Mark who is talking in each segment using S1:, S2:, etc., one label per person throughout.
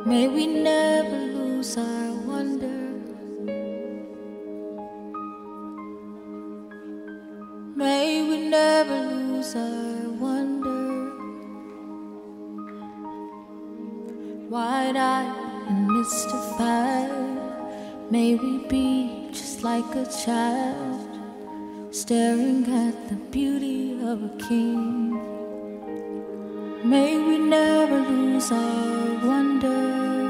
S1: May we never lose our wonder. May we never lose our wonder. Wide-eyed and mystified, may we be just like a child, staring at the beauty of a king. May we never lose our wonder.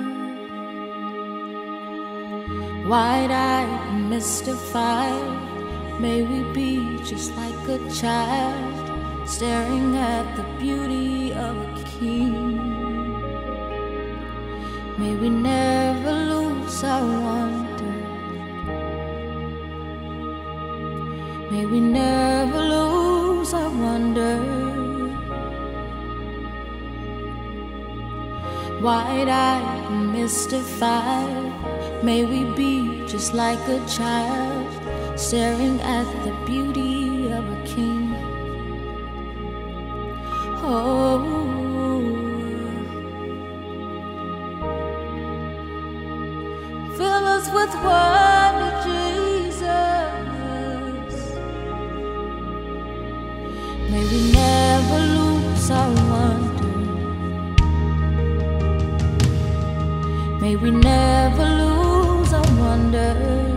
S1: Wide-eyed and mystified, may we be just like a child, staring at the beauty of a king. May we never lose our wonder. May we never lose our wonder. Wide-eyed and mystified, may we be just like a child, staring at the beauty of a king. Oh, fill us with wonder, Jesus. May we never lose our wonder. May we never lose our wonder.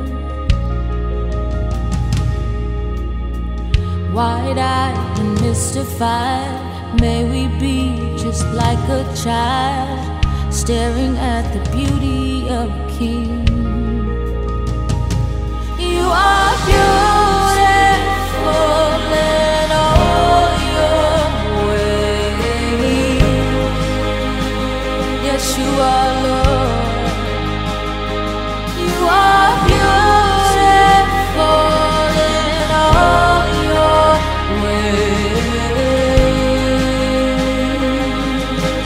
S1: Wide-eyed and mystified, may we be just like a child, staring at the beauty of a king. You are beautiful in all your ways. Yes, you are, Lord. You are beautiful in all your ways.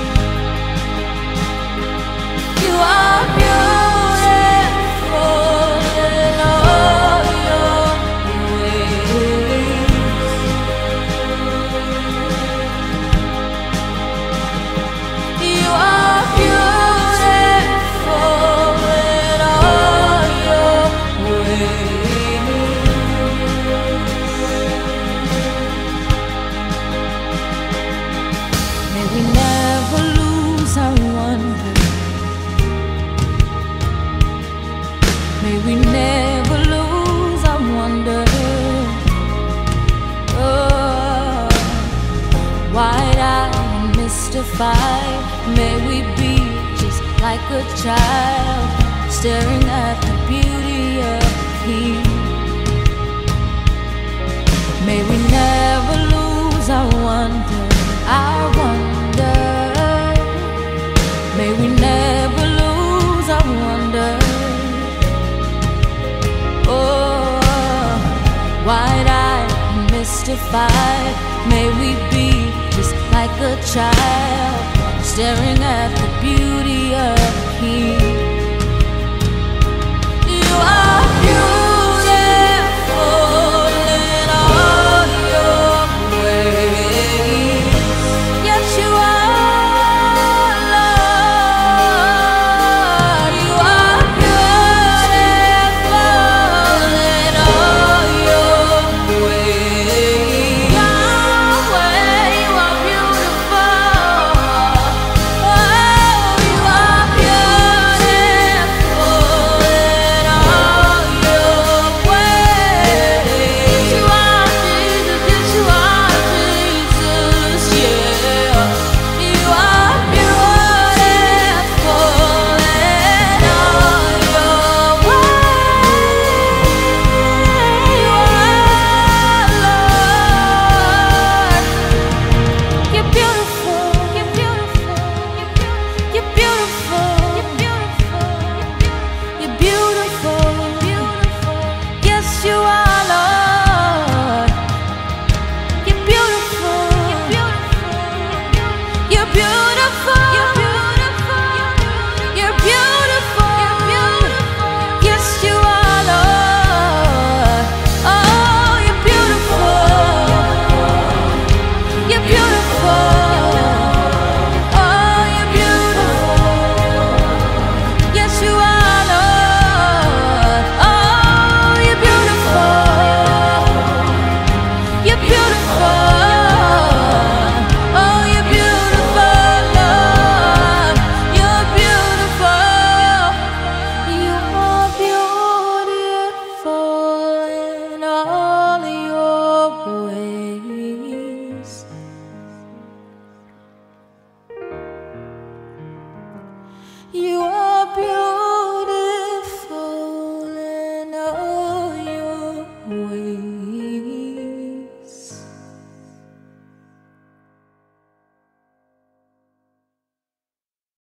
S1: You are beautiful in all your ways. You are beautiful in all your ways. May we never lose our wonder. May we never lose our wonder. Oh, wide-eyed and mystified, may we be just like a child, staring at the beauty of the king. May we never lose our wonder, our wonder. May we never lose our wonder. Oh, wide-eyed and mystified, may we be just like a child, staring at the beauty of the king. You are beautiful.